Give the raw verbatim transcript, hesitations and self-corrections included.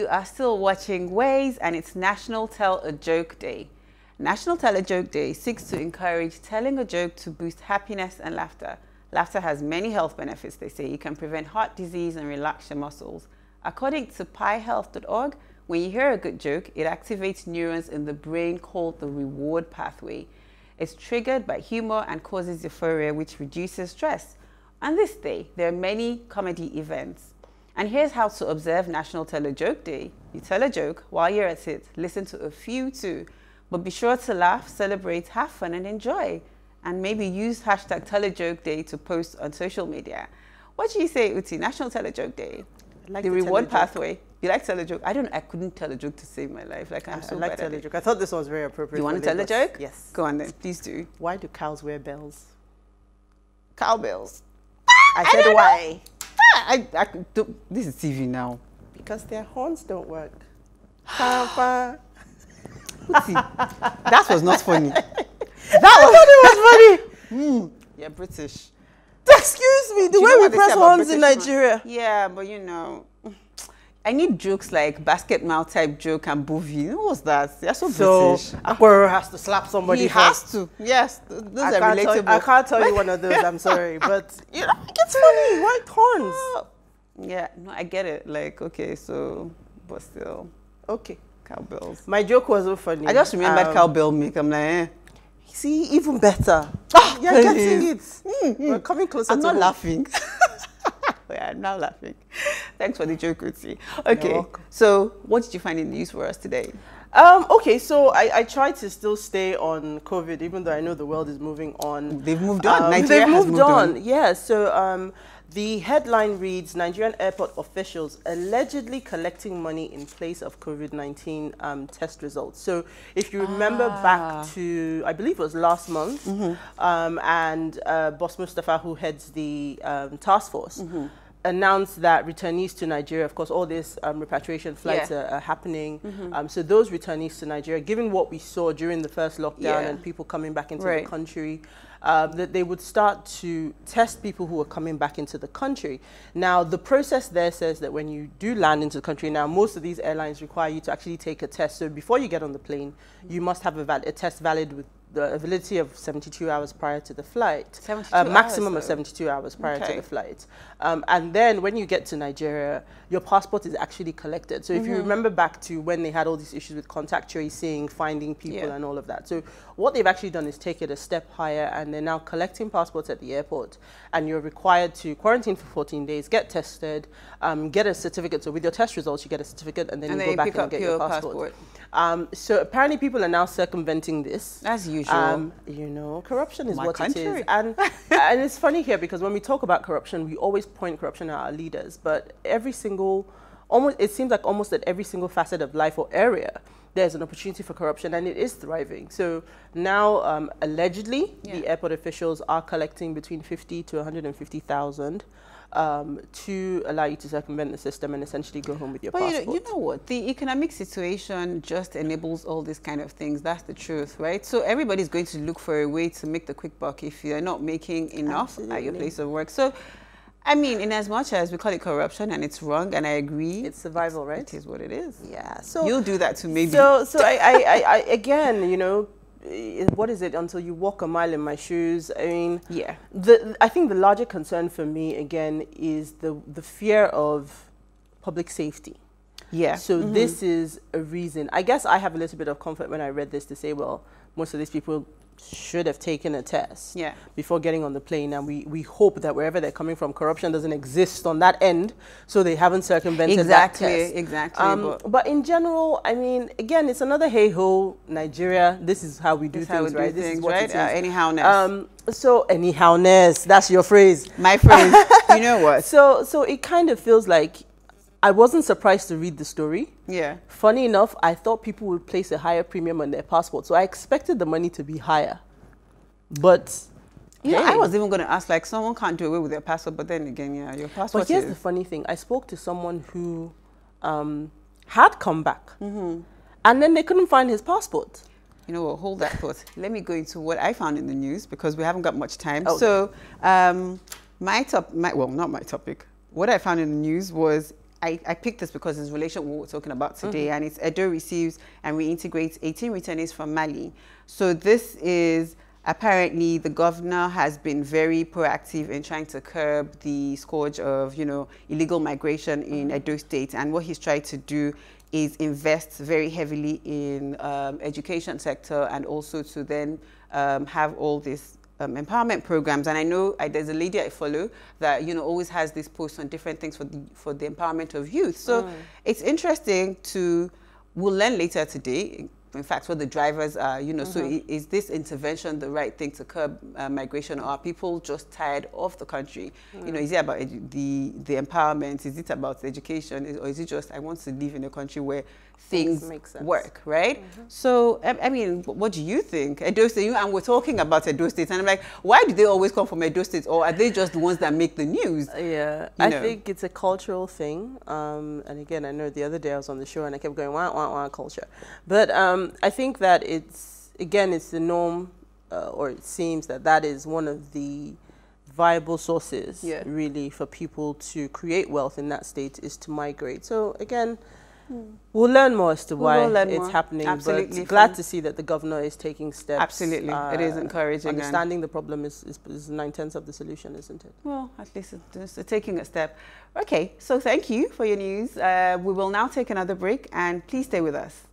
you are still watching Ways, and it's National Tell a Joke Day. National Tell a Joke Day seeks to encourage telling a joke to boost happiness and laughter. Laughter has many health benefits, they say. It can prevent heart disease and relax your muscles. According to pi health dot org, when you hear a good joke, it activates neurons in the brain called the reward pathway. It's triggered by humor and causes euphoria, which reduces stress. On this day, there are many comedy events. And here's how to observe National Tell a Joke Day. You tell a joke while you're at it. Listen to a few too. But be sure to laugh, celebrate, have fun, and enjoy. And maybe use hashtag Tell a Joke Day to post on social media. What do you say, Uti? National Tell a Joke Day. I like the reward pathway. You like tell a joke? I don't. I couldn't tell a joke to save my life. Like I'm I, so I like bad tell at a it. joke. I thought this was very appropriate. You want to tell a joke? Yes. Go on then. Please do. Why do cows wear bells? Cowbells. I said I why. I, I, do, this is T V now. Because their horns don't work. Papa. That was not funny. That was, it was funny. Mm, yeah, British. Excuse me, the way we press horns in Nigeria. Man? Yeah, but you know, I need jokes like basket mouth type joke and bovie. What was that? They're so, so British. Akwero has to slap somebody. He first. has to. Yes, those I are relatable. You, I can't tell you one of those. I'm sorry, but you know, it's funny. Why horns? Oh. Yeah, no, I get it. Like, okay, so, but still, okay, cowbells. My joke wasn't funny. I just remembered um, cowbell make. I'm like, eh. See, even better. Oh, you're please. getting it. Mm, mm. We're coming closer. I'm to not home. laughing. Yeah, I'm now laughing. Thanks for the joke, Uti. Okay, so what did you find in the news for us today? Um, okay, so I, I try to still stay on COVID, even though I know the world is moving on. They've moved on. Um, Nigeria they've moved, has moved on. on. Yeah, so um, the headline reads, Nigerian airport officials allegedly collecting money in place of COVID nineteen um, test results. So if you remember ah. back to, I believe it was last month, mm-hmm. um, and uh, Boss Mustafa, who heads the um, task force, mm-hmm. announced that returnees to Nigeria, of course, all these um, repatriation flights yeah. are, are happening. Mm-hmm. um, so those returnees to Nigeria, given what we saw during the first lockdown yeah. and people coming back into right. the country, um, that they would start to test people who are coming back into the country. Now, the process there says that when you do land into the country, now most of these airlines require you to actually take a test. So before you get on the plane, mm-hmm. you must have a, val a test valid with the validity of seventy-two hours prior to the flight, a maximum hours, of seventy-two hours prior okay. to the flight. Um, and then when you get to Nigeria, your passport is actually collected. So mm-hmm. if you remember back to when they had all these issues with contact tracing, finding people yeah. and all of that. So what they've actually done is take it a step higher, and they're now collecting passports at the airport, and you're required to quarantine for fourteen days, get tested, um, get a certificate. So with your test results, you get a certificate, and then and you then go you back and get your passport. passport. Um, so apparently people are now circumventing this. As usual. Um, you know, corruption is My what country. it is. And, and it's funny here because when we talk about corruption, we always point corruption at our leaders. But every single, almost, it seems like almost at every single facet of life or area, there's an opportunity for corruption, and it is thriving. So now, um, allegedly, yeah. the airport officials are collecting between fifty to one hundred fifty thousand. Um, to allow you to circumvent the system and essentially go home with your but passport. You know, you know what? The economic situation just enables all these kind of things. That's the truth, right? So everybody's going to look for a way to make the quick buck if you're not making enough Absolutely. At your place of work. So, I mean, in as much as we call it corruption and it's wrong, and I agree. It's survival, right? It is what it is. Yeah. So you'll do that to maybe. So, so I, I, I, I again, you know, what is it until you walk a mile in my shoes? I mean, yeah. The I think the larger concern for me again is the the fear of public safety. Yeah. So mm-hmm. this is a reason. I guess I have a little bit of comfort when I read this to say, well, most of these people should have taken a test yeah. before getting on the plane, and we, we hope that wherever they're coming from, corruption doesn't exist on that end, so they haven't circumvented exactly, that test. Exactly, um, but, but in general, I mean, again, it's another hey-ho, Nigeria, this is how we do this things, how we do right? Things, this is what right? it is. Uh, anyhowness. Um, so, anyhowness, that's your phrase. My phrase, you know what? So, so it kind of feels like I wasn't surprised to read the story. Yeah. Funny enough, I thought people would place a higher premium on their passport, so I expected the money to be higher. But yeah, hey. I was even going to ask, like, someone can't do away with their passport, but then again, yeah, your passport. But here's is the funny thing: I spoke to someone who um, had come back, mm-hmm. and then they couldn't find his passport. You know what? Hold that thought. Let me go into what I found in the news because we haven't got much time. Okay. So, um, my top, my well, not my topic. What I found in the news was I, I picked this because it's relation to what we're talking about today, Mm-hmm. and it's Edo receives and reintegrates eighteen returnees from Mali. So this is apparently the governor has been very proactive in trying to curb the scourge of, you know, illegal migration in Mm-hmm. Edo State, and what he's tried to do is invest very heavily in um, education sector, and also to then um, have all this Um, empowerment programs. And I know I, there's a lady I follow that, you know, always has this post on different things for the, for the empowerment of youth. So Mm. it's interesting to, we'll learn later today, in fact, what the drivers are, you know, Mm-hmm. so is this intervention the right thing to curb uh, migration, or are people just tired of the country? Mm. You know, is it about the, the empowerment? Is it about education? Is, or is it just, I want to live in a country where things, things make sense. work, right? Mm-hmm. So, I, I mean, what do you think? Edo State, and we're talking about Edo State, and I'm like, why do they always come from Edo State, or are they just the ones that make the news? Yeah, You I know? think it's a cultural thing. Um, and again, I know the other day I was on the show and I kept going, wah, wah, wah, culture. But um, I think that it's, again, it's the norm, uh, or it seems that that is one of the viable sources, Yeah. really, for people to create wealth in that state, is to migrate. So again, we'll learn more as to We why will learn it's more. Absolutely, Absolutely. but glad From- to see that the governor is taking steps. Absolutely. It is encouraging and- Understanding the problem is, is, is nine-tenths of the solution, isn't it? Well, at least it's it's taking a step. Okay, so thank you for your news. Uh, we will now take another break, and please stay with us.